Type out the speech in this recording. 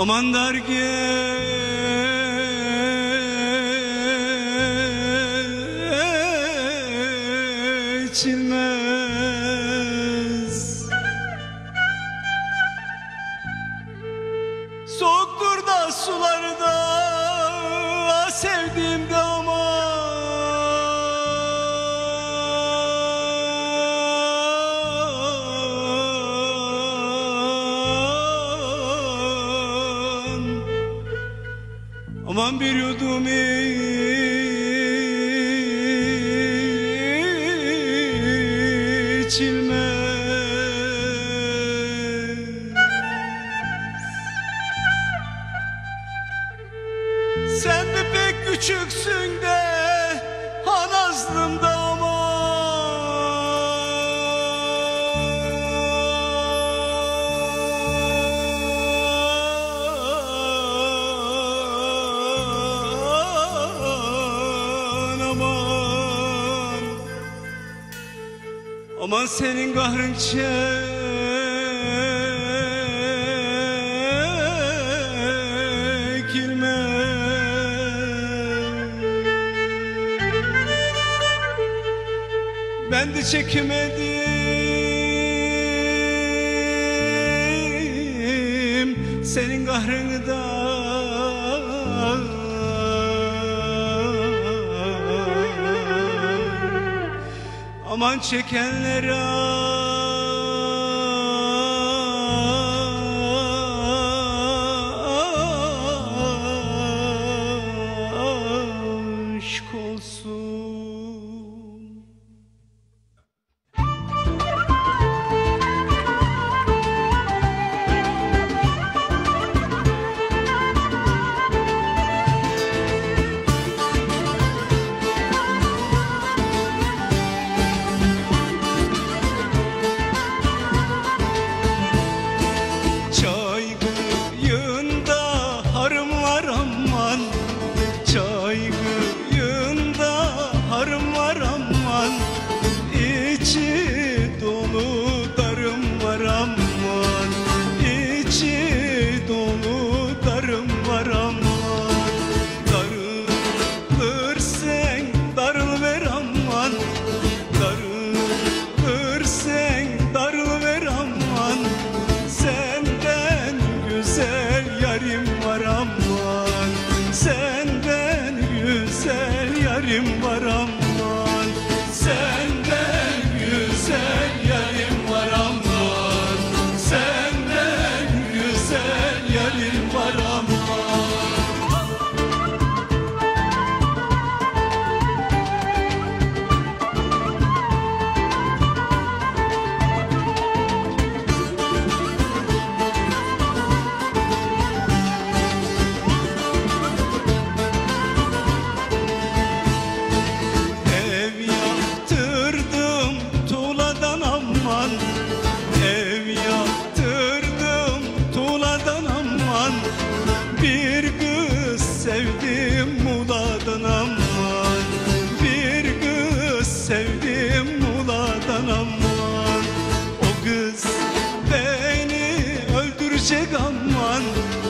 Aman dar geçilmez. Soğuktur da suları da sevdiğimde aman. Aman bir yudum içilmez. Sen de pek küçüksün de hanazlım da aman senin kahrın çekilmez. Ben de çekemedim senin kahrını da. Aman çekenler aşk olsun. İçi dolu darım var aman, içi dolu darım var aman. Darılırsen darılıver aman, darılırsan darılıver aman. Senden güzel yarim var aman, senden güzel yarim var aman. Senden güzel yarim var aman, senden güzel yarim var aman. Ev yaptırdım tuğladan aman, bir kız sevdim Muğla'dan aman, bir kız sevdim Muğla'dan aman. O kız beni öldürecek aman,